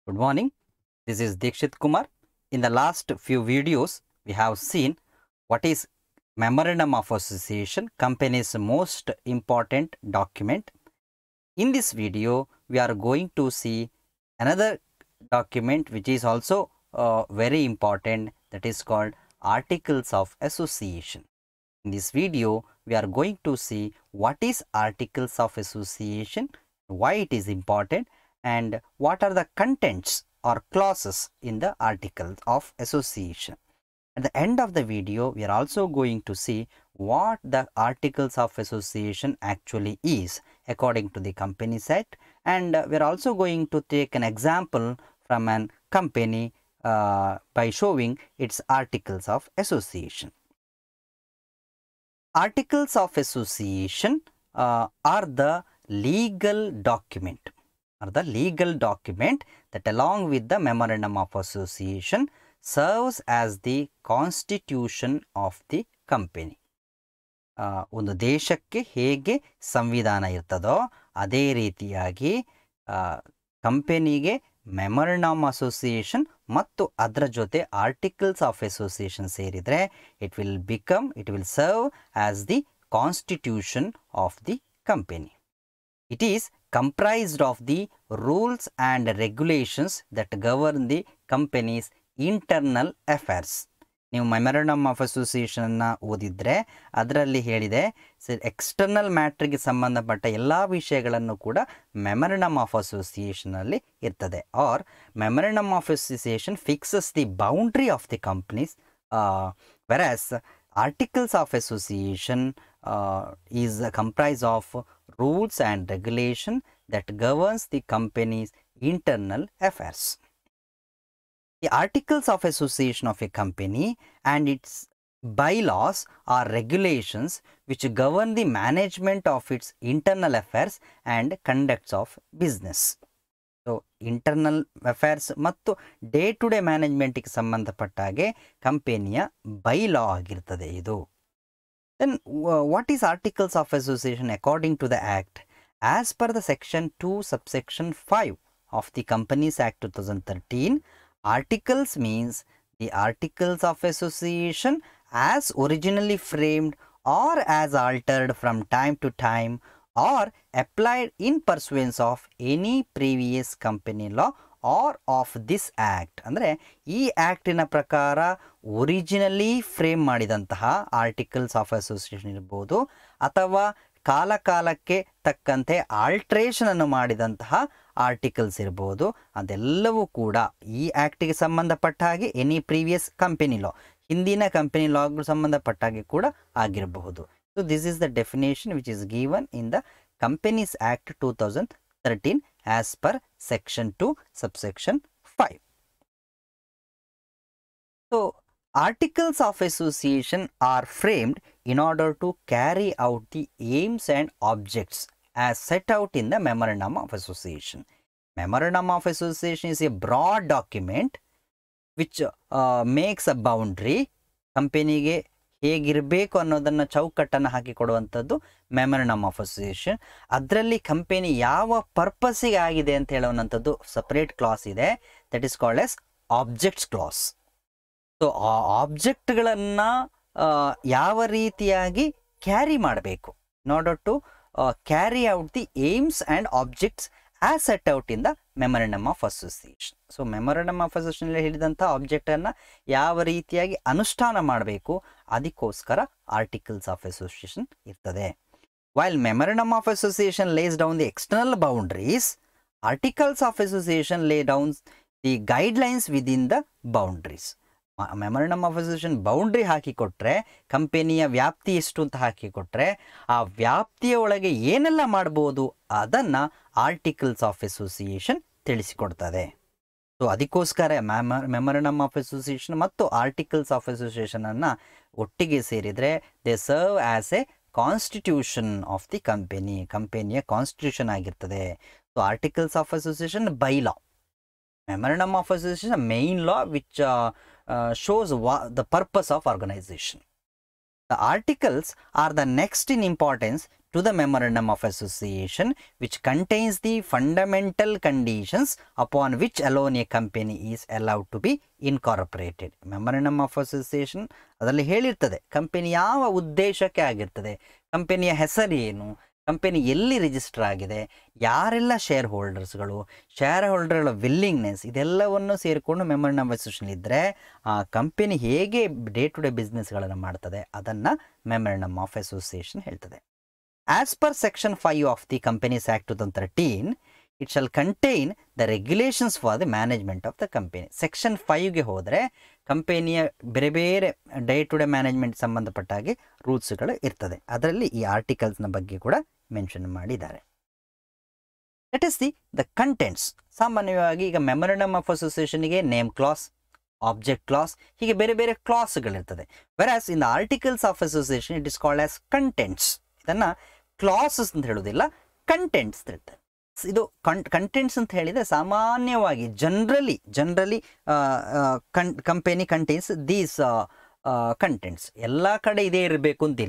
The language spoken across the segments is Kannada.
Good morning. This is Dikshit Kumar. In the last few videos, we have seen what is Memorandum of Association, company's most important document. In this video, we are going to see another document which is also very important, that is called Articles of Association. In this video, we are going to see what is Articles of Association, why it is important, and what are the contents or clauses in the Articles of Association. At the end of the video, we are also going to see what the Articles of Association actually is according to the Companies Act, and we are also going to take an example from an company by showing its Articles of Association. Articles of Association are the legal document that along with the Memorandum of Association serves as the constitution of the company. ಒಂದು ದೇಶಕ್ಕೆ ಹೇಗೆ ಸಂವಿಧಾನ ಇರ್ತದೋ ಅದೇ ರೀತಿಯಾಗಿ ಕಂಪನಿಗೆ ಮೆಮೊರಂಡಮ್ ಅಸೋಸಿಯೇಷನ್ ಮತ್ತು ಅದರ ಜೊತೆ ಆರ್ಟಿಕಲ್ಸ್ ಆಫ್ ಅಸೋಸಿಯೇಷನ್ ಸೇರಿದರೆ it will serve as the constitution of the company. It is comprised of the rules and regulations that govern the company's internal affairs. ನೀವು ಮೆಮೊರಂಡಮ್ ಆಫ್ ಅಸೋಸಿಯೇಷನ್ನ ಓದಿದರೆ ಅದರಲ್ಲಿ ಹೇಳಿದೆ ಎಕ್ಸ್ಟರ್ನಲ್ ಮ್ಯಾಟ್ರಿಗೆ ಸಂಬಂಧಪಟ್ಟ ಎಲ್ಲ ವಿಷಯಗಳನ್ನು ಕೂಡ ಮೆಮೊರಂಡಮ್ ಆಫ್ ಅಸೋಸಿಯೇಷನಲ್ಲಿ ಇರ್ತದೆ. Or memorandum of association fixes the boundary of the companies, whereas Articles of Association is comprised of rules and regulation that governs the company's internal affairs. The Articles of Association of a company and its bylaws are regulations which govern the management of its internal affairs and conducts of business. So internal affairs ಮತ್ತು ಡೇ ಟು ಡೇ ಮ್ಯಾನೇಜ್ಮೆಂಟಿಗೆ ಸಂಬಂಧಪಟ್ಟಾಗೆ ಕಂಪನಿಯ ಬೈಲಾ ಆಗಿರ್ತದೆ ಇದು. Then what is articles of association according to the act? As per the section 2 subsection 5 of the companies act 2013, articles means the articles of association as originally framed or as altered from time to time or applied in pursuance of any previous company law or of this act. ಅಂದರೆ ಈ ಆ್ಯಕ್ಟಿನ ಪ್ರಕಾರ ಒರಿಜಿನಲಿ ಫ್ರೇಮ್ ಮಾಡಿದಂತಹ ಆರ್ಟಿಕಲ್ಸ್ ಆಫ್ ಅಸೋಸಿಯೇಷನ್ ಇರ್ಬೋದು ಅಥವಾ ಕಾಲಕಾಲಕ್ಕೆ ತಕ್ಕಂತೆ ಆಲ್ಟ್ರೇಷನನ್ನು ಮಾಡಿದಂತಹ ಆರ್ಟಿಕಲ್ಸ್ ಇರ್ಬೋದು, ಅದೆಲ್ಲವೂ ಕೂಡ ಈ ಆ್ಯಕ್ಟಿಗೆ ಸಂಬಂಧಪಟ್ಟ ಹಾಗೆ ಎನಿ ಪ್ರೀವಿಯಸ್ ಕಂಪನಿ ಲಾ, ಹಿಂದಿನ ಕಂಪನಿ ಲಾಗಳು ಸಂಬಂಧಪಟ್ಟ ಹಾಗೆ ಕೂಡ ಆಗಿರಬಹುದು. So this is the definition which is given in the Companies Act 2013 as per section 2 subsection 5. So articles of association are framed in order to carry out the aims and objects as set out in the Memorandum of Association. Memorandum of Association is a broad document which makes a boundary. ಕಂಪನಿಗೆ ಹೇಗಿರಬೇಕು ಅನ್ನೋದನ್ನು ಚೌಕಟ್ಟನ್ನು ಹಾಕಿಕೊಡುವಂಥದ್ದು ಮೆಮೊರಂಡಮ್ ಆಫ್ ಅಸೋಸಿಯೇಷನ್. ಅದರಲ್ಲಿ ಕಂಪನಿ ಯಾವ ಪರ್ಪಸ್ಸಿಗೆ ಆಗಿದೆ ಅಂತ ಹೇಳುವಂಥದ್ದು ಸಪ್ರೇಟ್ ಕ್ಲಾಸ್ ಇದೆ, that is called as objects clause. So ಆ ಆಬ್ಜೆಕ್ಟ್ಗಳನ್ನು ಯಾವ ರೀತಿಯಾಗಿ ಕ್ಯಾರಿ ಮಾಡಬೇಕು in order to carry out the aims and objects as set out in the memorandum of association. So memorandum of association ಹೇಳಿದಂಥ ಆಬ್ಜೆಕ್ಟನ್ನು ಯಾವ ರೀತಿಯಾಗಿ ಅನುಷ್ಠಾನ ಮಾಡಬೇಕು ಅದಕ್ಕೋಸ್ಕರ ಆರ್ಟಿಕಲ್ಸ್ ಆಫ್ ಅಸೋಸಿಯೇಷನ್ ಇರ್ತದೆ. While memorandum of association lays down the external boundaries, articles of association lay down the guidelines within the boundaries. Memorandum of association boundary ಹಾಕಿಕೊಟ್ರೆ, ಕಂಪನಿಯ ವ್ಯಾಪ್ತಿ ಎಷ್ಟು ಅಂತ ಹಾಕಿಕೊಟ್ರೆ, ಆ ವ್ಯಾಪ್ತಿಯ ಒಳಗೆ ಏನೆಲ್ಲ ಮಾಡ್ಬೋದು ಅದನ್ನು ಆರ್ಟಿಕಲ್ಸ್ ಆಫ್ ಅಸೋಸಿಯೇಷನ್ ತಿಳಿಸಿಕೊಡ್ತದೆ. ಸೊ ಅದಕ್ಕೋಸ್ಕರ ಮೆಮೊರಂಡಮ್ ಆಫ್ ಅಸೋಸಿಯೇಷನ್ ಮತ್ತು ಆರ್ಟಿಕಲ್ಸ್ ಆಫ್ ಅಸೋಸಿಯೇಷನನ್ನು ಒಟ್ಟಿಗೆ ಸೇರಿದರೆ they serve as a constitution of the ಕಂಪನಿಯ ಕಾನ್ಸ್ಟಿಟ್ಯೂಷನ್ ಆಗಿರ್ತದೆ. So articles of association bylaw, memorandum of association, a main law which shows the purpose of organization. The articles are the next in importance to the memorandum of association which contains the fundamental conditions upon which alone a company is allowed to be incorporated. memorandum of association ಅದರಲ್ಲಿ ಹೇಳಿರ್ತದೆ ಕಂಪನಿ ಯಾವ ಉದ್ದೇಶಕ್ಕೆ ಆಗಿರ್ತದೆ, ಕಂಪನಿಯ ಹೆಸರು ಏನು, ಕಂಪನಿ ಎಲ್ಲಿ ರಿಜಿಸ್ಟರ್ ಆಗಿದೆ, ಯಾರೆಲ್ಲ ಶೇರ್ ಹೋಲ್ಡರ್ಸ್ಗಳು, ಶೇರ್ ಹೋಲ್ಡರ್ಗಳ ವಿಲ್ಲಿಂಗ್ನೆಸ್, ಇದೆಲ್ಲವನ್ನು ಸೇರಿಕೊಂಡು ಮೆಮೊರಂಡಮ್ ಆಫ್ ಅಸೋಸಿಯೇಷನ್ ಇದ್ದರೆ ಆ ಕಂಪನಿ ಹೇಗೆ ಡೇ ಟು ಡೇ ಬಿಸ್ನೆಸ್ಗಳನ್ನು ಮಾಡ್ತದೆ ಅದನ್ನು ಮೆಮೊರಂಡಮ್ ಆಫ್ ಅಸೋಸಿಯೇಷನ್ ಹೇಳ್ತದೆ. As per section 5 of the companies act 2013 it shall contain the regulations for the management of the company. Section 5ಗೆ ಹೋದರೆ ಕಂಪನಿಯ ಬೇರೆ ಬೇರೆ ಡೇ ಟು ಡೇ ಮ್ಯಾನೇಜ್ಮೆಂಟ್ ಸಂಬಂಧಪಟ್ಟ ಹಾಗೆ ರೂಲ್ಸ್ಗಳು ಇರ್ತದೆ. ಅದರಲ್ಲಿ ಈ ಆರ್ಟಿಕಲ್ಸ್ನ ಬಗ್ಗೆ ಕೂಡ ಮೆನ್ಷನ್ ಮಾಡಿದ್ದಾರೆ. That is the contents. ಸಾಮಾನ್ಯವಾಗಿ ಈಗ ಮೆಮೊರಂಡಮ್ ಆಫ್ ಅಸೋಸಿಯೇಷನ್ಗೆ ನೇಮ್ ಕ್ಲಾಸ್, ಆಬ್ಜೆಕ್ಟ್ ಕ್ಲಾಸ್, ಹೀಗೆ ಬೇರೆ ಬೇರೆ ಕ್ಲಾಸ್ಗಳಿರ್ತದೆ. Whereas in the articles of association it is called as contents. ಇದನ್ನು ಕ್ಲಾಸಸ್ ಅಂತ ಹೇಳೋದಿಲ್ಲ, ಕಂಟೆಂಟ್ಸ್ ಅಂತ ಹೇಳ್ತಾರೆ. ಇದು ಕಂಟೆಂಟ್ಸ್ ಅಂತ ಹೇಳಿದರೆ ಸಾಮಾನ್ಯವಾಗಿ generally company contains these contents. ಎಲ್ಲ ಕಡೆ ಇದೇ ಇರಬೇಕು ಅಂತಿಲ್ಲ.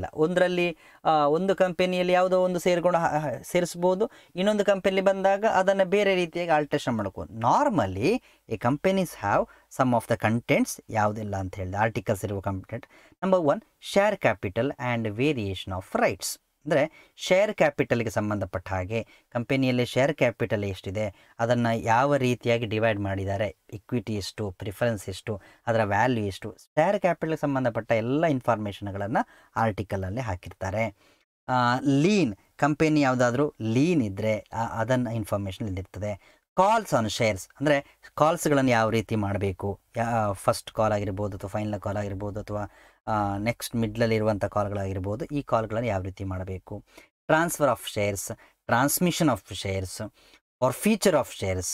ಒಂದು ಕಂಪನಿಯಲ್ಲಿ ಯಾವುದೋ ಒಂದು ಸೇರಿಸ್ಬೋದು, ಇನ್ನೊಂದು ಕಂಪನಿಯಲ್ಲಿ ಬಂದಾಗ ಅದನ್ನು ಬೇರೆ ರೀತಿಯಾಗಿ ಆಲ್ಟ್ರೇಷನ್ ಮಾಡ್ಬೋದು. ನಾರ್ಮಲಿ ಈ companies have some of the contents. ಯಾವುದಿಲ್ಲ ಅಂತ ಹೇಳಿದೆ ಆರ್ಟಿಕಲ್ಸ್ ಇರುವ content. Number 1 share capital and variation of rights. ಅಂದರೆ ಶೇರ್ ಕ್ಯಾಪಿಟಲ್ಗೆ ಸಂಬಂಧಪಟ್ಟ ಹಾಗೆ ಕಂಪನಿಯಲ್ಲಿ ಶೇರ್ ಕ್ಯಾಪಿಟಲ್ ಎಷ್ಟಿದೆ, ಅದನ್ನು ಯಾವ ರೀತಿಯಾಗಿ ಡಿವೈಡ್ ಮಾಡಿದ್ದಾರೆ, ಇಕ್ವಿಟಿ ಎಷ್ಟು, ಪ್ರಿಫರೆನ್ಸ್ ಎಷ್ಟು, ಅದರ ವ್ಯಾಲ್ಯೂ ಎಷ್ಟು, ಶೇರ್ ಕ್ಯಾಪಿಟಲ್ಗೆ ಸಂಬಂಧಪಟ್ಟ ಎಲ್ಲ ಇನ್ಫಾರ್ಮೇಷನ್ಗಳನ್ನು ಆರ್ಟಿಕಲಲ್ಲಿ ಹಾಕಿರ್ತಾರೆ. ಲೀನ್, ಕಂಪನಿ ಯಾವುದಾದ್ರೂ ಲೀನ್ ಇದ್ದರೆ ಅದನ್ನು ಇನ್ಫಾರ್ಮೇಷನ್ ಇಲ್ಲಿರ್ತದೆ. ಕಾಲ್ಸ್ ಆನ್ ಶೇರ್ಸ್, ಅಂದರೆ ಕಾಲ್ಸ್ಗಳನ್ನು ಯಾವ ರೀತಿ ಮಾಡಬೇಕು, ಫಸ್ಟ್ ಕಾಲ್ ಆಗಿರ್ಬೋದು ಅಥವಾ ಫೈನಲ್ ಕಾಲ್ ಆಗಿರ್ಬೋದು ಅಥವಾ ನೆಕ್ಸ್ಟ್ ಮಿಡ್ಲಲ್ಲಿರುವಂಥ ಕಾಲ್ಗಳಾಗಿರ್ಬೋದು, ಈ ಕಾಲ್ಗಳನ್ನು ಯಾವ ರೀತಿ ಮಾಡಬೇಕು. Transfer of shares, transmission of shares, forfeiture of shares,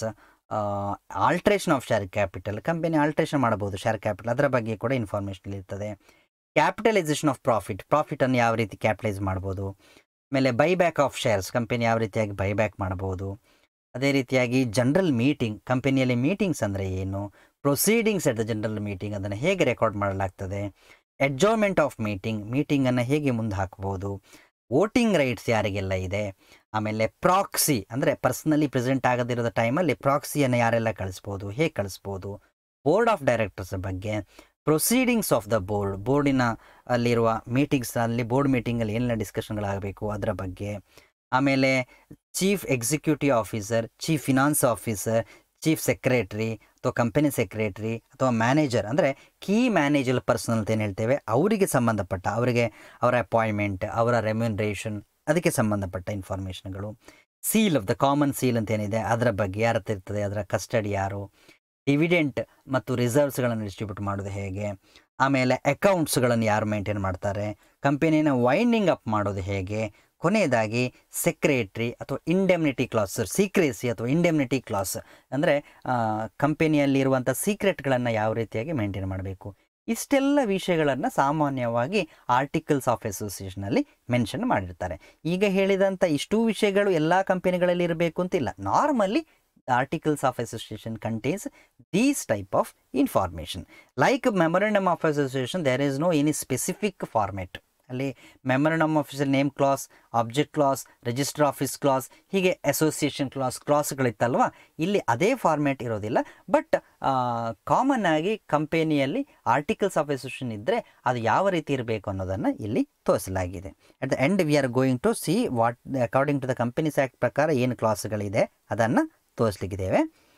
alteration of share capital, company alteration ಮಾಡಬಹುದು ಶೇರ್ ಕ್ಯಾಪಿಟಲ್, ಅದರ ಬಗ್ಗೆ ಕೂಡ ಇನ್ಫಾರ್ಮೇಷನ್ ಇರ್ತದೆ. ಕ್ಯಾಪಿಟಲೈಸೇಷನ್ ಆಫ್ ಪ್ರಾಫಿಟನ್ನು ಯಾವ ರೀತಿ ಕ್ಯಾಪಿಟಲೈಸ್ ಮಾಡ್ಬೋದು. ಆಮೇಲೆ ಬೈಬ್ಯಾಕ್ ಆಫ್ ಶೇರ್ಸ್, ಕಂಪನಿ ಯಾವ ರೀತಿಯಾಗಿ ಬೈಬ್ಯಾಕ್ ಮಾಡ್ಬೋದು. ಅದೇ ರೀತಿಯಾಗಿ ಜನರಲ್ ಮೀಟಿಂಗ್, ಕಂಪನಿಯಲ್ಲಿ ಮೀಟಿಂಗ್ಸ್ ಅಂದರೆ ಏನು, proceedings at the general meeting ಅದನ್ನು ಹೇಗೆ ರೆಕಾರ್ಡ್ ಮಾಡಲಾಗ್ತದೆ, ಎಡ್ಜಾಯ್ಮೆಂಟ್ ಆಫ್ ಮೀಟಿಂಗನ್ನು ಹೇಗೆ ಮುಂದೆ ಹಾಕ್ಬೋದು, ವೋಟಿಂಗ್ ರೈಟ್ಸ್ ಯಾರಿಗೆಲ್ಲ ಇದೆ. ಆಮೇಲೆ ಪ್ರಾಕ್ಸಿ, ಅಂದರೆ ಪರ್ಸ್ನಲಿ ಪ್ರೆಸೆಂಟ್ ಆಗದಿರೋ ಟೈಮಲ್ಲಿ ಪ್ರಾಕ್ಸಿಯನ್ನು ಯಾರೆಲ್ಲ ಕಳಿಸ್ಬೋದು, ಹೇಗೆ ಕಳಿಸ್ಬೋದು. ಬೋರ್ಡ್ ಆಫ್ ಡೈರೆಕ್ಟರ್ಸ್ ಬಗ್ಗೆ, ಪ್ರೊಸೀಡಿಂಗ್ಸ್ ಆಫ್ ದ ಬೋರ್ಡಿನ ಅಲ್ಲಿರುವ ಮೀಟಿಂಗ್ಸಲ್ಲಿ, ಬೋರ್ಡ್ ಮೀಟಿಂಗಲ್ಲಿ ಏನೆಲ್ಲ ಡಿಸ್ಕಷನ್ಗಳಾಗಬೇಕು ಅದರ ಬಗ್ಗೆ. ಆಮೇಲೆ chief executive officer, chief finance officer, chief secretary ಅಥವಾ ಕಂಪನಿ ಸೆಕ್ರೆಟ್ರಿ ಅಥವಾ ಮ್ಯಾನೇಜರ್, ಅಂದರೆ ಕೀ ಮ್ಯಾನೇಜರ್ ಪರ್ಸನಲ್ ಅಂತ ಏನು ಹೇಳ್ತೇವೆ, ಅವರಿಗೆ ಸಂಬಂಧಪಟ್ಟ ಅವರ ಅಪಾಯಿಂಟ್ಮೆಂಟ್, ಅವರ ರೆಮ್ಯುನರೇಷನ್, ಅದಕ್ಕೆ ಸಂಬಂಧಪಟ್ಟ ಇನ್ಫಾರ್ಮೇಷನ್ಗಳು. Seal of the common seal ಅಂತ ಏನಿದೆ ಅದರ ಬಗ್ಗೆ ಯಾರ ಹತ್ರ ಇರ್ತದೆ, ಅದರ ಕಸ್ಟಡಿ ಯಾರು, ಡಿವಿಡೆಂಟ್ ಮತ್ತು ರಿಸರ್ವ್ಸ್ಗಳನ್ನು ಡಿಸ್ಟ್ರಿಬ್ಯೂಟ್ ಮಾಡೋದು ಹೇಗೆ, ಆಮೇಲೆ ಅಕೌಂಟ್ಸ್ಗಳನ್ನು ಯಾರು ಮೇಂಟೈನ್ ಮಾಡ್ತಾರೆ, ಕಂಪನಿನ ವೈಂಡಿಂಗ್ ಅಪ್ ಮಾಡೋದು ಹೇಗೆ, ಕೊನೆಯದಾಗಿ ಸೆಕ್ರೆಟ್ರಿ ಅಥವಾ ಇಂಡೆಮ್ನಿಟಿ ಕ್ಲಾಸ್, ಸೀಕ್ರೆಸಿ ಅಥವಾ ಇಂಡೆಮ್ನಿಟಿ ಕ್ಲಾಸ್, ಅಂದರೆ ಕಂಪನಿಯಲ್ಲಿರುವಂಥ ಸೀಕ್ರೆಟ್ಗಳನ್ನು ಯಾವ ರೀತಿಯಾಗಿ ಮೇಂಟೈನ್ ಮಾಡಬೇಕು. ಇಷ್ಟೆಲ್ಲ ವಿಷಯಗಳನ್ನು ಸಾಮಾನ್ಯವಾಗಿ ಆರ್ಟಿಕಲ್ಸ್ ಆಫ್ ಅಸೋಸಿಯೇಷನಲ್ಲಿ ಮೆನ್ಷನ್ ಮಾಡಿರ್ತಾರೆ. ಈಗ ಹೇಳಿದಂಥ ಇಷ್ಟೂ ವಿಷಯಗಳು ಎಲ್ಲ ಕಂಪನಿಗಳಲ್ಲಿ ಇರಬೇಕು ಅಂತಿಲ್ಲ. Normally articles of association contains these type of information. Like memorandum of association, there is no any specific format. ಅಲ್ಲಿ memorandum of name clause, object clause, register office clause, ಹೀಗೆ ಅಸೋಸಿಯೇಷನ್ ಕ್ಲಾಸ್ಗಳಿತ್ತಲ್ವ, ಇಲ್ಲಿ ಅದೇ ಫಾರ್ಮ್ಯಾಟ್ ಇರೋದಿಲ್ಲ. ಬಟ್ ಕಾಮನ್ ಆಗಿ ಕಂಪನಿಯಲ್ಲಿ ಆರ್ಟಿಕಲ್ಸ್ ಆಫ್ ಅಸೋಸಿಯೇಷನ್ ಇದ್ದರೆ ಅದು ಯಾವ ರೀತಿ ಇರಬೇಕು ಅನ್ನೋದನ್ನು ಇಲ್ಲಿ ತೋರಿಸಲಾಗಿದೆ. At the end we are going to see what according to the companies act ಪ್ರಕಾರ ಏನು ಕ್ಲಾಸ್ಗಳಿದೆ ಅದನ್ನು ತೋರಿಸ್ಲಿಕ್ಕಿದ್ದೇವೆ.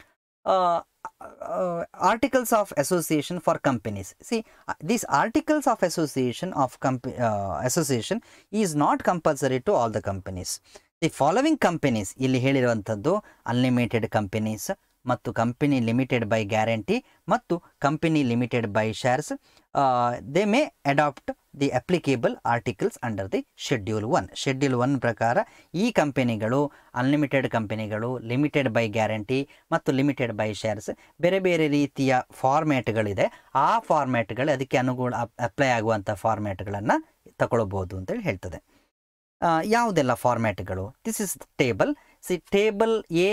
articles of association for companies. See, these articles of association association is not compulsory to all the companies. The following companies ಇಲ್ಲಿ ಹೇಳಿರುವಂಥದ್ದು ಅನ್ಲಿಮಿಟೆಡ್ ಕಂಪನೀಸ್ ಮತ್ತು ಕಂಪನಿ ಲಿಮಿಟೆಡ್ ಬೈ ಗ್ಯಾರಂಟಿ ಮತ್ತು company limited by shares, they may adopt the applicable articles under the schedule 1. Schedule 1 ಪ್ರಕಾರ ಈ ಕಂಪನಿಗಳು, ಅನ್ಲಿಮಿಟೆಡ್ ಕಂಪನಿಗಳು, ಲಿಮಿಟೆಡ್ ಬೈ ಗ್ಯಾರಂಟಿ ಮತ್ತು ಲಿಮಿಟೆಡ್ ಬೈ ಶೇರ್ಸ್ ಬೇರೆ ಬೇರೆ ರೀತಿಯ ಫಾರ್ಮ್ಯಾಟ್ಗಳಿದೆ. ಆ ಫಾರ್ಮ್ಯಾಟ್ಗಳು ಅದಕ್ಕೆ ಅಪ್ಲೈ ಆಗುವಂಥ ಫಾರ್ಮ್ಯಾಟ್ಗಳನ್ನು ತಗೊಳ್ಬೋದು ಅಂತೇಳಿ ಹೇಳ್ತದೆ. ಯಾವುದೆಲ್ಲ ಫಾರ್ಮ್ಯಾಟ್ಗಳು? This is table. Table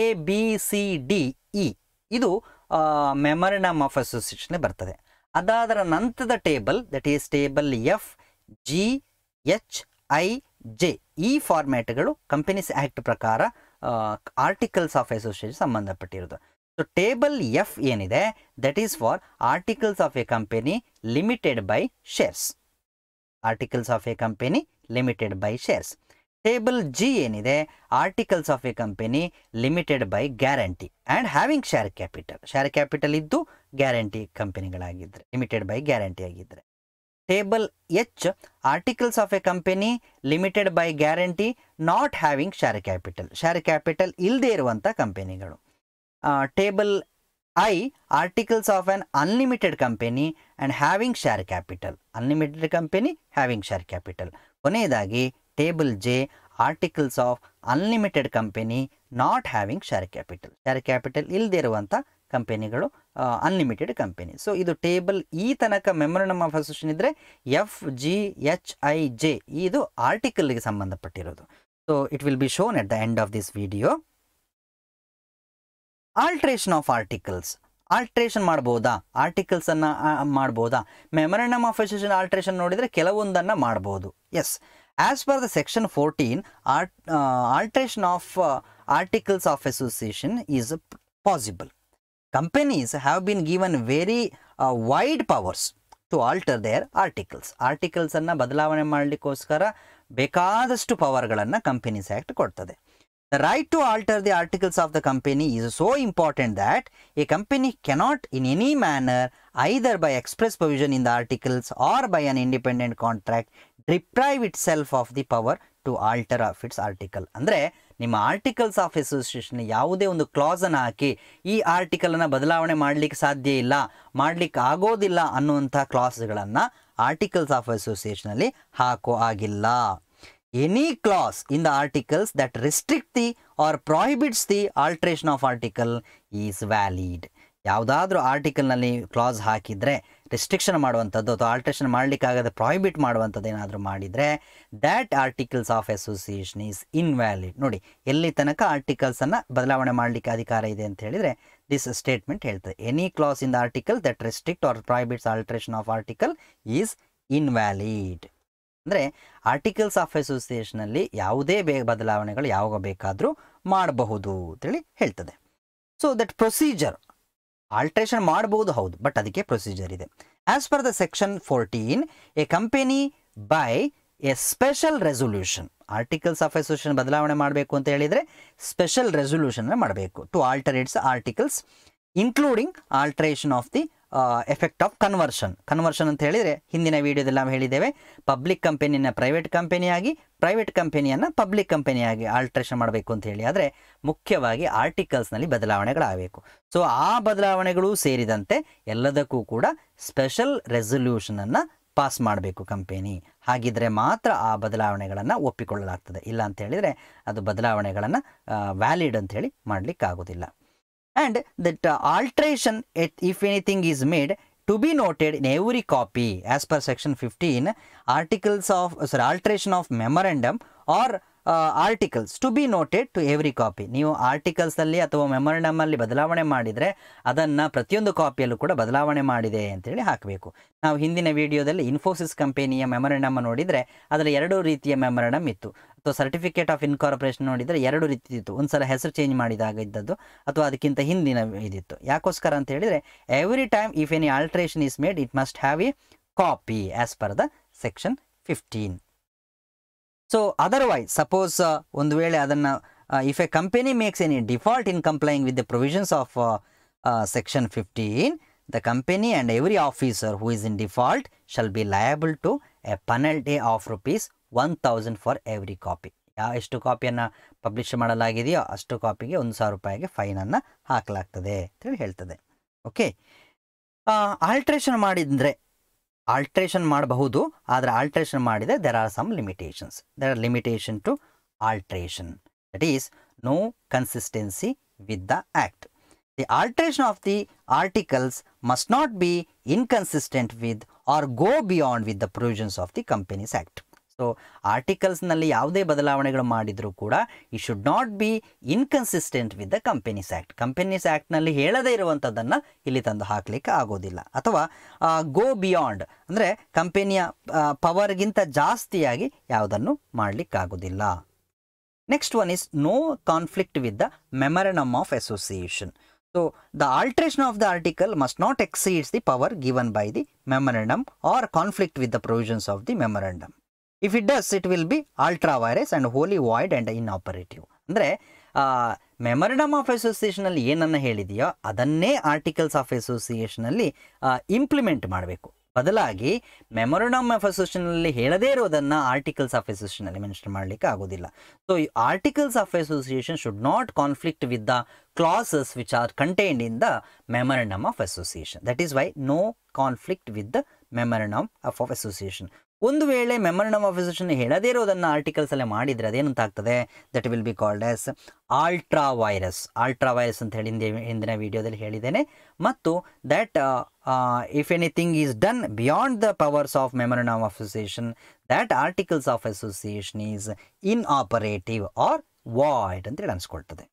ABCDE ಇದು ಮೆಮೊರಂಡಮ್ ಆಫ್ ಅಸೋಸಿಯೇಷನ್ ಬರ್ತದೆ. ಅದಾದರ ನಂತರದ table, that is table FGHI J ಈ ಫಾರ್ಮ್ಯಾಟ್ಗಳು ಕಂಪನೀಸ್ ಆ್ಯಕ್ಟ್ ಪ್ರಕಾರ ಆರ್ಟಿಕಲ್ಸ್ ಆಫ್ ಅಸೋಸಿಯೇಷನ್ ಸಂಬಂಧಪಟ್ಟಿರೋದು. ಸೊ ಟೇಬಲ್ ಎಫ್ ಏನಿದೆ that is for articles of a company limited by shares. Articles of a company limited by shares. Table G ಏನಿದೆ articles of a company limited by guarantee and having share capital. Share capital ಇದ್ದು ಗ್ಯಾರಂಟಿ ಕಂಪನಿಗಳಾಗಿದ್ದರೆ, ಲಿಮಿಟೆಡ್ ಬೈ ಗ್ಯಾರಂಟಿ ಆಗಿದ್ದರೆ. Table H articles of a company limited by guarantee not having share capital. Share capital ಇಲ್ಲದೆ ಇರುವಂಥ ಕಂಪನಿಗಳು. Table I articles of an unlimited company and having share capital. Unlimited company having share capital. ಕೊನೆಯದಾಗಿ table J articles of unlimited company not having share capital. Share capital ಇಲ್ಲದೆ ಇರುವಂಥ ಕಂಪನಿಗಳು ಅನ್ಲಿಮಿಟೆಡ್ ಕಂಪನಿ. ಸೊ ಇದು ಟೇಬಲ್ ಈ ತನಕ ಮೆಮೊರಂಡಮ್ ಆಫ್ ಅಸೋಸಿಯೇಷನ್ ಇದ್ದರೆ F G H I J ಇದು ಆರ್ಟಿಕಲ್ಗೆ ಸಂಬಂಧಪಟ್ಟಿರೋದು. So it will be shown at the end of this video. Alteration of articles. Alteration ಮಾಡ್ಬೋದಾ? ಆರ್ಟಿಕಲ್ಸನ್ನು ಮಾಡ್ಬೋದಾ? ಮೆಮೊರಂಡಮ್ ಆಫ್ ಅಸೋಸಿಯೇಷನ್ ಆಲ್ಟ್ರೇಷನ್ ನೋಡಿದರೆ ಕೆಲವೊಂದನ್ನು ಮಾಡ್ಬೋದು. Yes, as per the section 14 alteration of articles of association is possible. Companies have been given very wide powers to alter their articles. ಆರ್ಟಿಕಲ್ಸನ್ನು ಬದಲಾವಣೆ ಮಾಡಲಿಕ್ಕೋಸ್ಕರ ಬೇಕಾದಷ್ಟು ಪವರ್ಗಳನ್ನು ಕಂಪನೀಸ್ ಆ್ಯಕ್ಟ್ ಕೊಡ್ತದೆ. The right to alter the articles of the company is so important that a company cannot in any manner, either by express provision in the articles or by an independent contract, deprive itself of the power to alter of its article. ಅಂದರೆ ನಿಮ್ಮ ಆರ್ಟಿಕಲ್ಸ್ ಆಫ್ ಅಸೋಸಿಯೇಷನ್ ಯಾವುದೇ ಒಂದು ಕ್ಲಾಸನ್ನು ಹಾಕಿ ಈ ಆರ್ಟಿಕಲನ್ನು ಬದಲಾವಣೆ ಮಾಡಲಿಕ್ಕೆ ಸಾಧ್ಯ ಇಲ್ಲ, ಮಾಡಲಿಕ್ಕೆ ಆಗೋದಿಲ್ಲ ಅನ್ನುವಂಥ ಕ್ಲಾಸ್ಗಳನ್ನು ಆರ್ಟಿಕಲ್ಸ್ ಆಫ್ ಅಸೋಸಿಯೇಷನಲ್ಲಿ ಹಾಕೋ ಆಗಿಲ್ಲ. Any clause in the articles that restrict the or prohibits the alteration of article is valid. ಯಾವುದಾದ್ರೂ ಆರ್ಟಿಕಲ್ನಲ್ಲಿ ಕ್ಲಾಸ್ ಹಾಕಿದರೆ ರಿಸ್ಟ್ರಿಕ್ಷನ್ ಮಾಡುವಂಥದ್ದು ಅಥವಾ ಆಲ್ಟ್ರೇಷನ್ ಮಾಡಲಿಕ್ಕಾಗದೆ ಪ್ರಾಹಿಬಿಟ್ ಮಾಡುವಂಥದ್ದು ಏನಾದರೂ ಮಾಡಿದರೆ that articles of association is invalid. ನೋಡಿ ಎಲ್ಲಿ ತನಕ ಆರ್ಟಿಕಲ್ಸನ್ನು ಬದಲಾವಣೆ ಮಾಡಲಿಕ್ಕೆ ಅಧಿಕಾರ ಇದೆ ಅಂತ ಹೇಳಿದರೆ ದಿಸ್ ಸ್ಟೇಟ್ಮೆಂಟ್ ಹೇಳ್ತದೆ any clause in the article that restrict or prohibits alteration of article is invalid. ಅಂದರೆ ಆರ್ಟಿಕಲ್ಸ್ ಆಫ್ ಅಸೋಸಿಯೇಷನಲ್ಲಿ ಯಾವುದೇ ಬದಲಾವಣೆಗಳು ಯಾವಾಗ ಬೇಕಾದರೂ ಮಾಡಬಹುದು ಅಂತೇಳಿ ಹೇಳ್ತದೆ. ಸೊ ದಟ್ ಪ್ರೊಸೀಜರ್ ಆಲ್ಟ್ರೇಷನ್ ಮಾಡಬಹುದು, ಹೌದು, ಬಟ್ ಅದಕ್ಕೆ ಪ್ರೊಸೀಜರ್ ಇದೆ. As per the section 14 a company by a special resolution. Articles of association ಬದಲಾವಣೆ ಮಾಡಬೇಕು ಅಂತ ಹೇಳಿದರೆ ಸ್ಪೆಷಲ್ ರೆಸೊಲ್ಯೂಷನ್ ಮಾಡಬೇಕು to alter its articles including alteration of the effect of conversion. Conversion ಅಂತ ಹೇಳಿದರೆ ಹಿಂದಿನ ವಿಡಿಯೋದಲ್ಲಿ ನಾವು ಹೇಳಿದ್ದೇವೆ, ಪಬ್ಲಿಕ್ ಕಂಪನಿಯನ್ನು ಪ್ರೈವೇಟ್ ಕಂಪನಿಯಾಗಿ, ಪ್ರೈವೇಟ್ ಕಂಪನಿಯನ್ನು ಪಬ್ಲಿಕ್ ಕಂಪನಿಯಾಗಿ ಆಲ್ಟ್ರೇಷನ್ ಮಾಡಬೇಕು ಅಂತ ಹೇಳಿ. ಆದರೆ ಮುಖ್ಯವಾಗಿ ಆರ್ಟಿಕಲ್ಸ್ನಲ್ಲಿ ಬದಲಾವಣೆಗಳಾಗಬೇಕು. ಸೊ ಆ ಬದಲಾವಣೆಗಳು ಸೇರಿದಂತೆ ಎಲ್ಲದಕ್ಕೂ ಕೂಡ ಸ್ಪೆಷಲ್ ರೆಸೊಲ್ಯೂಷನನ್ನು ಪಾಸ್ ಮಾಡಬೇಕು ಕಂಪನಿ. ಹಾಗಿದ್ರೆ ಮಾತ್ರ ಆ ಬದಲಾವಣೆಗಳನ್ನು ಒಪ್ಪಿಕೊಳ್ಳಲಾಗ್ತದೆ. ಇಲ್ಲ ಅಂತ ಹೇಳಿದರೆ ಅದು ಬದಲಾವಣೆಗಳನ್ನು ವ್ಯಾಲಿಡ್ ಅಂಥೇಳಿ ಮಾಡಲಿಕ್ಕಾಗೋದಿಲ್ಲ. And that alteration, if anything is made, to be noted in every copy as per section 15 alteration of memorandum or articles to be noted to every copy. ನೀವು ಆರ್ಟಿಕಲ್ಸಲ್ಲಿ ಅಥವಾ ಮೆಮೊರಂಡಮಲ್ಲಿ ಬದಲಾವಣೆ ಮಾಡಿದರೆ ಅದನ್ನು ಪ್ರತಿಯೊಂದು ಕಾಪಿಯಲ್ಲೂ ಕೂಡ ಬದಲಾವಣೆ ಮಾಡಿದೆ ಅಂತೇಳಿ ಹಾಕಬೇಕು. ನಾವು ಹಿಂದಿನ ವಿಡಿಯೋದಲ್ಲಿ ಇನ್ಫೋಸಿಸ್ ಕಂಪನಿಯ ಮೆಮೊರಂಡಮ್ ನೋಡಿದರೆ ಅದರಲ್ಲಿ 2 ರೀತಿಯ ಮೆಮೊರಂಡಮ್ ಇತ್ತು. ಅಥವಾ ಸರ್ಟಿಫಿಕೇಟ್ ಆಫ್ ಇನ್ಕಾರ್ಪೊರೇಷನ್ ನೋಡಿದರೆ 2 ರೀತಿ ಇತ್ತು. ಒಂದು ಸಲ ಹೆಸರು ಚೇಂಜ್ ಮಾಡಿದಾಗ ಇದ್ದದ್ದು ಅಥವಾ ಅದಕ್ಕಿಂತ ಹಿಂದಿನ ಇದಿತ್ತು. ಯಾಕೋಸ್ಕರ ಅಂತ ಹೇಳಿದರೆ every time if any alteration is made it must have a copy as per the section 15. So otherwise suppose ಒಂದು ವೇಳೆ ಅದನ್ನು if a company makes any default in complying with the provisions of section 15, the company and every officer who is in default shall be liable to a penalty of ₹1000 for every copy. ಎಷ್ಟು ಕಾಪಿಯನ್ನು ಪಬ್ಲಿಷ್ ಮಾಡಲಾಗಿದೆಯೋ ಅಷ್ಟು ಕಾಪಿಗೆ ₹1000 ಫೈನನ್ನು ಹಾಕಲಾಗ್ತದೆ ಅಂತೇಳಿ ಹೇಳ್ತದೆ. ಓಕೆ, ಆಲ್ಟ್ರೇಷನ್ ಮಾಡಿದರೆ ಆಲ್ಟ್ರೇಷನ್ ಮಾಡಬಹುದು, ಆದರೆ ಆಲ್ಟ್ರೇಷನ್ ಮಾಡಿದರೆ there are some limitations. There are limitation to alteration, that is no consistency with the act. The alteration of the articles must not be inconsistent with or go beyond with the provisions of the companies act. So ಆರ್ಟಿಕಲ್ಸ್ನಲ್ಲಿ ಯಾವುದೇ ಬದಲಾವಣೆಗಳು ಮಾಡಿದರೂ ಕೂಡ ಈ should not be inconsistent with the companies act. Companies ಆ್ಯಕ್ಟ್ನಲ್ಲಿ ಹೇಳದೇ ಇರುವಂಥದ್ದನ್ನು ಇಲ್ಲಿ ತಂದು ಹಾಕಲಿಕ್ಕೆ ಆಗೋದಿಲ್ಲ. ಅಥವಾ ಗೋ ಬಿಯಾಂಡ್ ಅಂದರೆ ಕಂಪನಿಯ ಪವರ್ಗಿಂತ ಜಾಸ್ತಿಯಾಗಿ ಯಾವುದನ್ನು ಮಾಡಲಿಕ್ಕಾಗೋದಿಲ್ಲ. Next one is no conflict with the memorandum of association. So the alteration of the article must not exceed the power given by the memorandum or conflict with the provisions of the memorandum. If it does, it will be ultra vires and wholly void and inoperative. ಅಂದರೆ ಮೆಮೊರಂಡಮ್ ಆಫ್ ಅಸೋಸಿಯೇಷನಲ್ಲಿ ಏನನ್ನು ಹೇಳಿದೆಯೋ ಅದನ್ನೇ ಆರ್ಟಿಕಲ್ಸ್ ಆಫ್ ಅಸೋಸಿಯೇಷನಲ್ಲಿ ಇಂಪ್ಲಿಮೆಂಟ್ ಮಾಡಬೇಕು. ಬದಲಾಗಿ ಮೆಮೊರಂಡಮ್ ಆಫ್ ಅಸೋಸಿಯೇಷನಲ್ಲಿ ಹೇಳದೇ ಇರೋದನ್ನು ಆರ್ಟಿಕಲ್ಸ್ ಆಫ್ ಅಸೋಸಿಯೇಷನಲ್ಲಿ ಮೆನ್ಷನ್ ಮಾಡಲಿಕ್ಕೆ ಆಗೋದಿಲ್ಲ. ಸೊ ಈ articles of association should not conflict with the clauses which are contained in the memorandum of association. That is why no conflict with the memorandum of association. ಒಂದು ವೇಳೆ ಮೆಮೊರಂಡಮ್ ಆಫ್ ಅಸೋಸಿಯೇಷನ್ ಹೇಳದೇ ಇರೋದನ್ನು ಆರ್ಟಿಕಲ್ಸ್ ಅಲ್ಲೇ ಮಾಡಿದರೆ ಅದೇನಂತ ಆಗ್ತದೆ, that will be called as ultra vires. Ultra vires ಅಂತ ಹೇಳಿ ಹಿಂದಿನ ವಿಡಿಯೋದಲ್ಲಿ ಹೇಳಿದ್ದೇನೆ. ಮತ್ತು that if anything is done beyond the powers of memorandum of association, that articles of association is inoperative or void ಅಂತೇಳಿ ಅನಿಸ್ಕೊಳ್ತದೆ.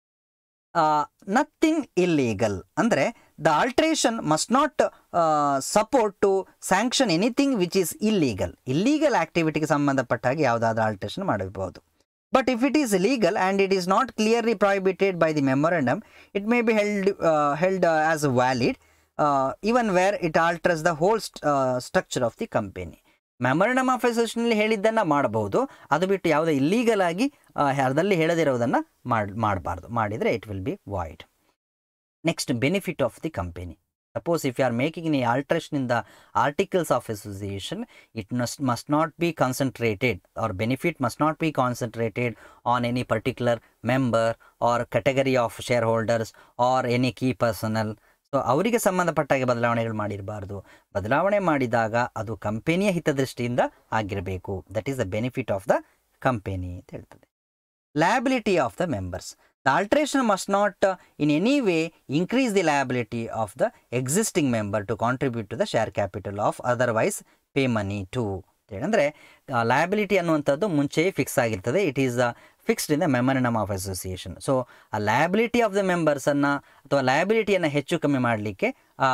ನಥಿಂಗ್ ಇಲ್ಲೀಗಲ್ ಅಂದರೆ the alteration must not support to sanction anything which is illegal. Illegal ಆಕ್ಟಿವಿಟಿಗೆ ಸಂಬಂಧಪಟ್ಟ ಹಾಗೆ ಯಾವುದಾದ್ರೂ ಆಲ್ಟ್ರೇಷನ್ ಮಾಡಬಹುದು. But if it is legal and it is not clearly prohibited by the memorandum, it may be held as valid even where it alters the whole structure of the company. Memorandum of ಅಸೋಸಿಯೇಷನಲ್ಲಿ ಹೇಳಿದ್ದನ್ನು ಮಾಡಬಹುದು, ಅದು ಬಿಟ್ಟು ಯಾವುದೇ ಇಲ್ಲೀಗಲ್ ಆಗಿ ಅದರಲ್ಲಿ ಹೇಳದಿರೋದನ್ನು ಮಾಡಬಾರ್ದು. ಮಾಡಿದರೆ it will be void. Next, benefit of the company. Suppose if you are making any alteration in the articles of association, it must not be concentrated, or benefit must not be concentrated on any particular member or category of shareholders or any key personnel. So ಅವರಿಗೆ ಸಂಬಂಧಪಟ್ಟಾಗೆ ಬದಲಾವಣೆಗಳು ಮಾಡಿರಬಾರ್ದು. ಬದಲಾವಣೆ ಮಾಡಿದಾಗ ಅದು ಕಂಪನಿಯ ಹಿತದೃಷ್ಟಿಯಿಂದ ಆಗಿರಬೇಕು. That is the benefit of the company ಅಂತ ಹೇಳ್ತದೆ. Liability of the members. The alteration must not in any way increase the liability of the existing member to contribute to the share capital of otherwise pay money to ಅಂತೇಳಿ. ಅಂದರೆ ಲಯಬಿಲಿಟಿ ಅನ್ನುವಂಥದ್ದು ಮುಂಚೆಯೇ ಫಿಕ್ಸ್ ಆಗಿರ್ತದೆ. It is fixed in the memorandum of association. So ಆ ಲಯಬಿಲಿಟಿ ಆಫ್ ದ ಮೆಂಬರ್ಸನ್ನು ಅಥವಾ ಲಯಬಿಲಿಟಿಯನ್ನು ಹೆಚ್ಚು ಕಮ್ಮಿ ಮಾಡಲಿಕ್ಕೆ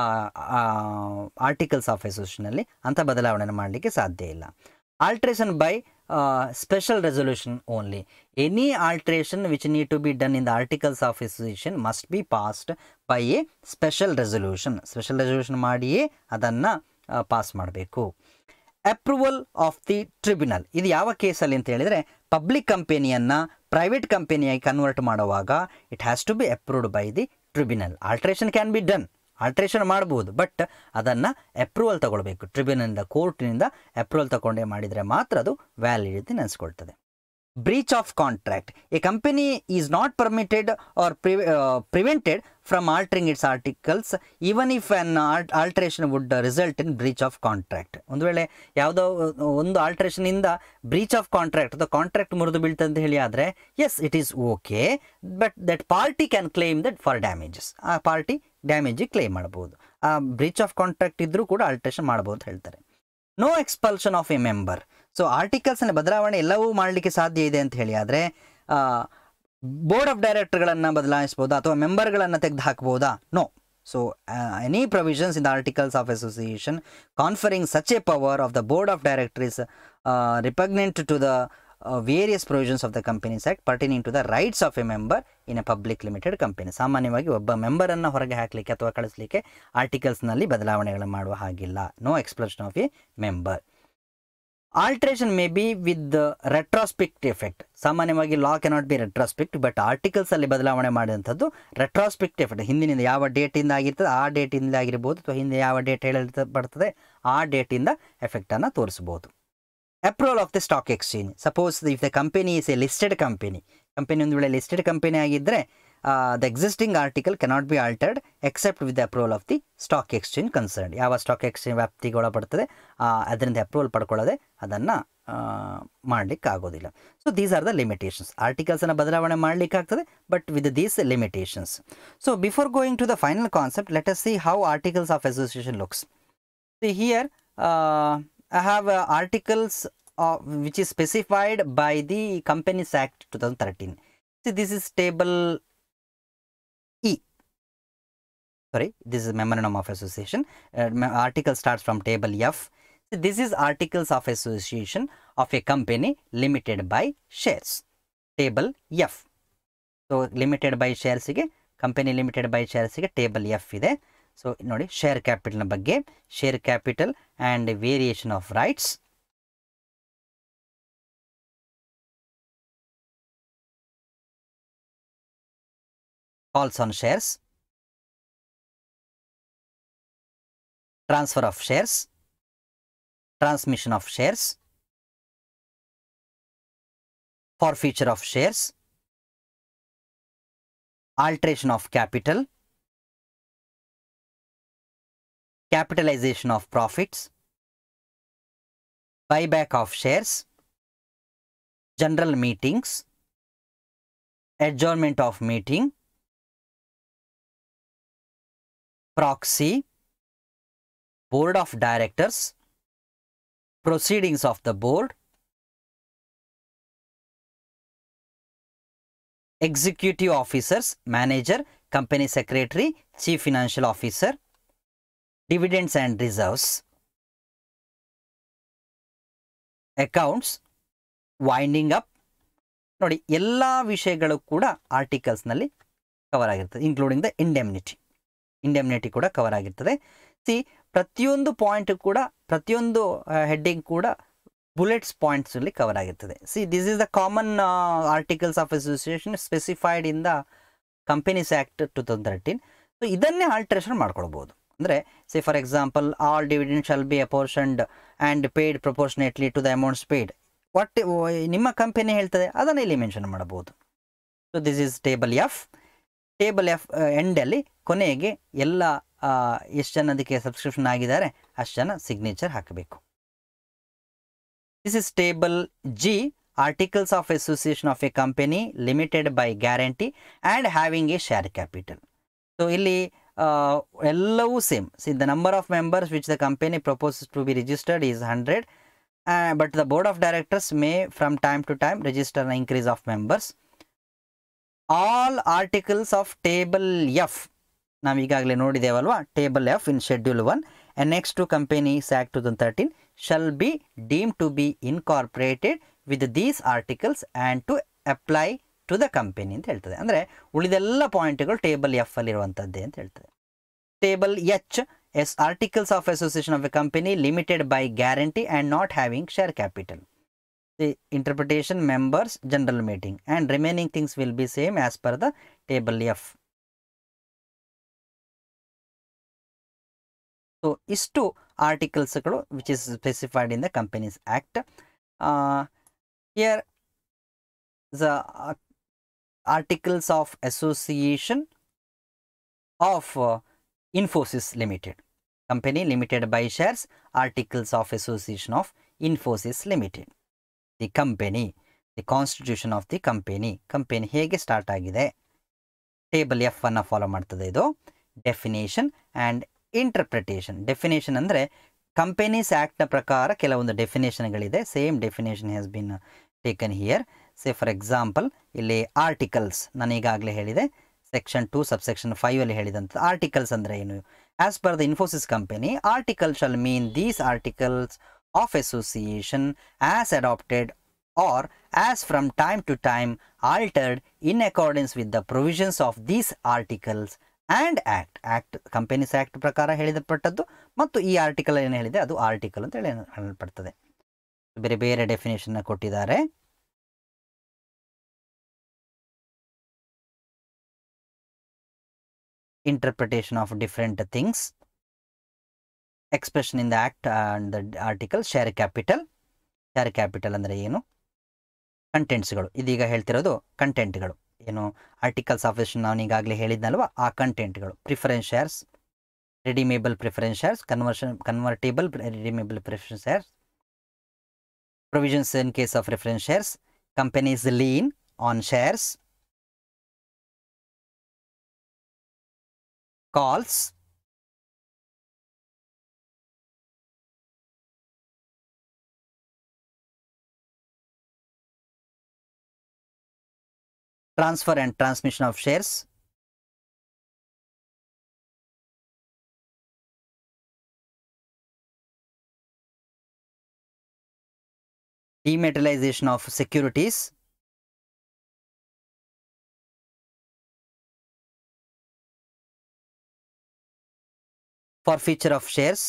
ಆರ್ಟಿಕಲ್ಸ್ ಆಫ್ ಅಸೋಸಿಯೇಷನಲ್ಲಿ ಅಂಥ ಬದಲಾವಣೆಯನ್ನು ಮಾಡಲಿಕ್ಕೆ ಸಾಧ್ಯ ಇಲ್ಲ. Alteration by special resolution only. Any alteration which need to be done in the articles of association must be passed by a special resolution. Special resolution ಮಾಡಿಯೇ ಅದನ್ನು ಪಾಸ್ ಮಾಡಬೇಕು. Approval of the tribunal. ಇದು ಯಾವ ಕೇಸಲ್ಲಿ ಅಂತ ಹೇಳಿದರೆ, ಪಬ್ಲಿಕ್ ಕಂಪನಿಯನ್ನು ಪ್ರೈವೇಟ್ ಕಂಪನಿಯಾಗಿ ಕನ್ವರ್ಟ್ ಮಾಡುವಾಗ it has to be approved by the tribunal. Alteration can be done, alteration ಮಾಡ್ಬೋದು, ಬಟ್ ಅದನ್ನು ಅಪ್ರೂವಲ್ ತಗೊಳ್ಬೇಕು. ಟ್ರಿಬ್ಯುನಲ್ನಿಂದ, ಕೋರ್ಟಿನಿಂದ ಅಪ್ರೂವಲ್ ತಗೊಂಡೇ ಮಾಡಿದರೆ ಮಾತ್ರ ಅದು ವ್ಯಾಲಿಡಿಟಿ ನೆನೆಸ್ಕೊಳ್ತದೆ. Breach of contract. A company is not permitted or prevented from altering its articles even if an alteration would result in breach of contract. ಒಂದು ವೇಳೆ ಯಾವುದೋ ಒಂದು ಆಲ್ಟ್ರೇಷನಿಂದ ಬ್ರೀಚ್ ಆಫ್ ಕಾಂಟ್ರಾಕ್ಟ್ ಅಥವಾ ಕಾಂಟ್ರಾಕ್ಟ್ ಮುರಿದು ಬೀಳ್ತದೆ ಅಂತ ಹೇಳಿ ಆದರೆ, yes it is okay, but that party can claim that for damages. ಆ ಪಾರ್ಟಿ ಡ್ಯಾಮೇಜಿಗೆ ಕ್ಲೇಮ್ ಮಾಡ್ಬೋದು. ಆ ಬ್ರೀಚ್ ಆಫ್ ಕಾಂಟ್ರಾಕ್ಟ್ ಇದ್ದರೂ ಕೂಡ ಆಲ್ಟ್ರೇಷನ್ ಮಾಡ್ಬೋದು ಅಂತ ಹೇಳ್ತಾರೆ. No expulsion of a member. So ಆರ್ಟಿಕಲ್ಸ್ನ ಬದಲಾವಣೆ ಎಲ್ಲವೂ ಮಾಡಲಿಕ್ಕೆ ಸಾಧ್ಯ ಇದೆ ಅಂತ ಹೇಳಿ ಆದರೆ, ಬೋರ್ಡ್ ಆಫ್ ಡೈರೆಕ್ಟರ್ಗಳನ್ನು ಬದಲಾಯಿಸ್ಬೋದಾ ಅಥವಾ ಮೆಂಬರ್ಗಳನ್ನು ತೆಗೆದು ಹಾಕ್ಬೋದಾ? No. So any provisions in the articles of association conferring such a power of the board of directors repugnant to the various provisions of the Companies Act pertaining to the rights of a member in a public limited company. ಸಾಮಾನ್ಯವಾಗಿ ಒಬ್ಬ ಮೆಂಬರನ್ನು ಹೊರಗೆ ಹಾಕಲಿಕ್ಕೆ ಅಥವಾ ಕಳಿಸಲಿಕ್ಕೆ ಆರ್ಟಿಕಲ್ಸ್ನಲ್ಲಿ ಬದಲಾವಣೆಗಳನ್ನು ಮಾಡುವ ಹಾಗಿಲ್ಲ. No explosion of a member. Alteration may be with retrospect effect. ಸಾಮಾನ್ಯವಾಗಿ law cannot be retrospect, but ಆರ್ಟಿಕಲ್ಸಲ್ಲಿ ಬದಲಾವಣೆ ಮಾಡಿದಂಥದ್ದು ರೆಟ್ರಾಸ್ಪೆಕ್ಟ್ ಎಫೆಕ್ಟ್. ಹಿಂದಿನಿಂದ ಯಾವ ಡೇಟಿಂದ ಆಗಿರ್ತದೆ ಆ ಡೇಟಿಂದ ಆಗಿರ್ಬೋದು, ಅಥವಾ ಹಿಂದೆ ಯಾವ ಡೇಟ್ ಹೇಳಲ್ಪಡ್ತದೆ ಆ ಡೇಟಿಂದ ಎಫೆಕ್ಟನ್ನು ತೋರಿಸ್ಬೋದು. Approval of the stock exchange. Suppose if the company is a listed company, ಒಂದು ವೇಳೆ ಲಿಸ್ಟೆಡ್ ಕಂಪನಿ ಆಗಿದ್ದರೆ the existing article cannot be altered except with the approval of the stock exchange concern. ಯಾವ ಸ್ಟಾಕ್ ಎಕ್ಸ್ಚೇಂಜ್ ವ್ಯಾಪ್ತಿಗೆ ಒಳಪಡ್ತದೆ ಅದರಿಂದ ಅಪ್ರೂವಲ್ ಪಡ್ಕೊಳ್ಳೋದೆ ಅದನ್ನು ಮಾಡಲಿಕ್ಕೆ ಆಗೋದಿಲ್ಲ. So these are the limitations. ಆರ್ಟಿಕಲ್ಸನ್ನು ಬದಲಾವಣೆ ಮಾಡಲಿಕ್ಕೆ ಆಗ್ತದೆ, but with these limitations. So before going to the final concept, let us see how articles of association looks. Here I have articles which is specified by the Companies Act 2013. See, this is table E. Sorry, this is Memorandum of Association. Article starts from table F. So this is Articles of Association of a company limited by shares. Table F. So limited by shares ಗೆ ಕಂಪನಿ ಲಿಮಿಟೆಡ್ ಬೈ ಶೇರ್ಸ್ ಗೆ ಟೇಬಲ್ ಎಫ್ ಇದೆ. ಸೊ ನೋಡಿ, ಶೇರ್ ಕ್ಯಾಪಿಟಲ್ ಬಗ್ಗೆ, share capital and variation of rights, calls on shares, transfer of shares, transmission of shares, forfeiture of shares, alteration of capital, capitalization of profits, buyback of shares, general meetings, adjournment of meeting, proxy, board of directors, proceedings of the board, executive officers, manager, company secretary, chief financial officer, dividends and reserves, accounts, winding up. ನೋಡಿ, ಎಲ್ಲ ವಿಷಯಗಳು ಕೂಡ ಆರ್ಟಿಕಲ್ಸ್ನಲ್ಲಿ ಕವರ್ ಆಗಿರ್ತದೆ, ಇನ್ಕ್ಲೂಡಿಂಗ್ ದ ಇಂಡೆಮ್ನಿಟಿ ಕೂಡ ಕವರ್ ಆಗಿರ್ತದೆ. ಸಿ, ಪ್ರತಿಯೊಂದು ಪಾಯಿಂಟ್ ಕೂಡ, ಪ್ರತಿಯೊಂದು ಹೆಡ್ಡಿಂಗ್ ಕೂಡ ಬುಲೆಟ್ಸ್ ಪಾಯಿಂಟ್ಸ್ ಅಲ್ಲಿ ಕವರ್ ಆಗಿರ್ತದೆ. See, this is the common articles of association specified in the companies act 2013. So ಇದನ್ನೇ ಆಲ್ಟ್ರೇಷನ್ ಮಾಡ್ಕೊಳ್ಬಹುದು. ಅಂದರೆ say for example, all dividend shall be apportioned and paid proportionately to the amounts paid. What ನಿಮ್ಮ ಕಂಪನಿ ಹೇಳ್ತದೆ ಅದನ್ನು ಇಲ್ಲಿ ಮೆನ್ಷನ್ ಮಾಡಬಹುದು. So this is table F. Table F ಎಂಡಲ್ಲಿ ಕೊನೆಗೆ ಎಲ್ಲ ಎಷ್ಟು ಜನ ಅದಕ್ಕೆ ಸಬ್ಸ್ಕ್ರಿಪ್ಷನ್ ಆಗಿದ್ದಾರೆ ಅಷ್ಟು ಜನ ಸಿಗ್ನೇಚರ್ ಹಾಕಬೇಕು. This is table G, articles of association of a company limited by guarantee and having a share capital. So ಇಲ್ಲಿ ಎಲ್ಲವೂ same. See, the number of members which the company proposes to be registered is 100, but the board of directors may from time to time register an increase of members. All articles of table F ನಾವು ಈಗಾಗಲೇ ನೋಡಿದ್ದೇವಲ್ವಾ, table F in schedule 1 next to companies act 2013 shall be deemed to be incorporated with these articles and to apply to the company ಅಂತ ಹೇಳ್ತದೆ. ಅಂದರೆ ಉಳಿದೆಲ್ಲ ಪಾಯಿಂಟ್ಗಳು ಟೇಬಲ್ ಎಫ್ ಅಲ್ಲಿ ಇರುವಂಥದ್ದೇ ಅಂತ ಹೇಳ್ತದೆ. Table H, yes articles of association of a company limited by guarantee and not having share capital. The interpretation, members, general meeting, and remaining things will be same as per the table F. So ಇಷ್ಟು ಆರ್ಟಿಕಲ್ಸ್ಗಳು which is specified in the companies act. Here the articles of association of Infosys limited, company limited by shares, articles of association of Infosys limited. The company, the constitution of the company ಹೇಗೆ ಸ್ಟಾರ್ಟ್ ಆಗಿದೆ, ಟೇಬಲ್ ಎಫ್ ಅನ್ನು ಫಾಲೋ ಮಾಡ್ತದೆ ಇದು. Definition and interpretation. ಡೆಫಿನೇಷನ್ ಅಂದರೆ ಕಂಪನೀಸ್ ಆ್ಯಕ್ಟ್ನ ಪ್ರಕಾರ ಕೆಲವೊಂದು ಡೆಫಿನೇಷನ್ಗಳಿದೆ. Same definition has been taken here. Say for example, ಇಲ್ಲಿ ಆರ್ಟಿಕಲ್ಸ್ ನಾನು ಈಗಾಗಲೇ ಹೇಳಿದೆ, ಸೆಕ್ಷನ್ 2 ಸಬ್ಸೆಕ್ಷನ್ 5 ಅಲ್ಲಿ ಹೇಳಿದಂಥ ಆರ್ಟಿಕಲ್ಸ್ ಅಂದರೆ ಏನು. As per the Infosys company, article shall mean these articles of association as adopted or as from time to time altered in accordance with the provisions of these articles and act companies act ಪ್ರಕಾರ ಹೇಳಿದಪಟ್ಟದ್ದು ಮತ್ತು ಈ ಆರ್ಟಿಕಲ್ ಏನು ಹೇಳಿದೆ ಅದು ಆರ್ಟಿಕಲ್ ಅಂತ ಹೇಳಿ ಹೇಳಲ್ಪಡ್ತದೆ. ಬೇರೆ ಬೇರೆ ಡೆಫಿನೇಷನ್ ಕೊಟ್ಟಿದ್ದಾರೆ. Interpretation of different things, expression in the act and the article. Share capital ಅಂದರೆ ಏನು, ಕಂಟೆಂಟ್ಸ್ಗಳು. ಇದೀಗ ಹೇಳ್ತಿರೋದು ಕಂಟೆಂಟ್ಗಳು ಏನು, ಆರ್ಟಿಕಲ್ಸ್ ಆಫ್ ಅಸೋಸಿಯೇಷನ್ ನಾನು ಈಗಾಗಲೇ ಹೇಳಿದ್ನಲ್ವ ಆ ಕಂಟೆಂಟ್ಗಳು. Preference shares, redeemable preference shares, convertible redeemable preference shares, provisions in case of preference shares, company's lien on shares, calls, transfer and transmission of shares, dematerialization of securities, forfeiture of shares.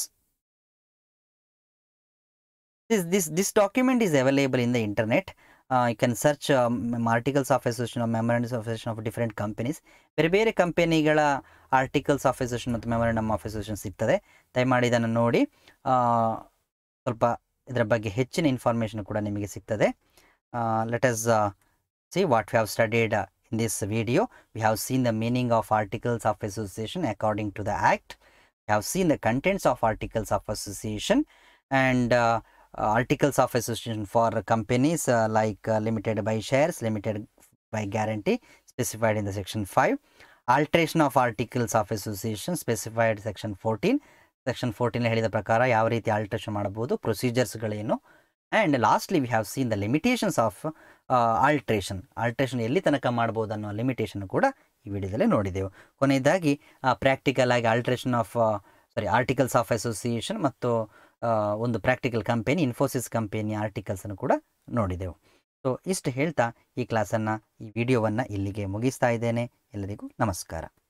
This document is available in the internet. You can search articles of association or memorandums of association of different companies. ಬೇರೆ ಬೇರೆ ಕಂಪನಿಗಳ ಆರ್ಟಿಕಲ್ಸ್ ಆಫ್ ಅಸೋಸಿಯೇಷನ್ ಮತ್ತು ಮೆಮೊರಂಡಮ್ ಆಫ್ ಅಸೋಸಿಯೇಷನ್ ಸಿಗ್ತದೆ. ದಯಮಾಡಿ ಇದನ್ನು ನೋಡಿ ಸ್ವಲ್ಪ ಇದರ ಬಗ್ಗೆ ಹೆಚ್ಚಿನ ಇನ್ಫಾರ್ಮೇಷನ್ ಕೂಡ ನಿಮಗೆ ಸಿಗ್ತದೆ. Let us see what we have studied in this video. We have seen the meaning of articles of association according to the act. We have seen the contents of articles of association and articles of association for companies like limited by shares, limited by guarantee specified in the section 5. Alteration of articles of association specified section 14. Section 14 ಹೇಳಿದ ಪ್ರಕಾರ ಯಾವ ರೀತಿ ಆಲ್ಟ್ರೇಷನ್ ಮಾಡಬಹುದು, ಪ್ರೊಸೀಜರ್ಸ್ಗಳೇನು, and lastly we have seen the limitations of alteration ಎಲ್ಲಿ ತನಕ ಮಾಡ್ಬೋದು ಅನ್ನೋ ಲಿಮಿಟೇಷನ್ ಕೂಡ ಈ ವಿಡಿಯೋದಲ್ಲಿ ನೋಡಿದೆವು. ಕೊನೆಯದಾಗಿ ಪ್ರಾಕ್ಟಿಕಲ್ ಆಗಿ ಆರ್ಟಿಕಲ್ಸ್ ಆಫ್ ಅಸೋಸಿಯೇಷನ್ ಮತ್ತು ಒಂದು ಪ್ರಾಕ್ಟಿಕಲ್ ಕಂಪನಿ ಇನ್ಫೋಸಿಸ್ ಕಂಪನಿ ಆರ್ಟಿಕಲ್ಸನ್ನು ಕೂಡ ನೋಡಿದೆವು. ಸೊ ಇಷ್ಟು ಹೇಳ್ತಾ ಈ ಕ್ಲಾಸನ್ನು ಈ ವಿಡಿಯೋವನ್ನು ಇಲ್ಲಿಗೆ ಮುಗಿಸ್ತಾ ಇದ್ದೇನೆ. ಎಲ್ಲರಿಗೂ ನಮಸ್ಕಾರ.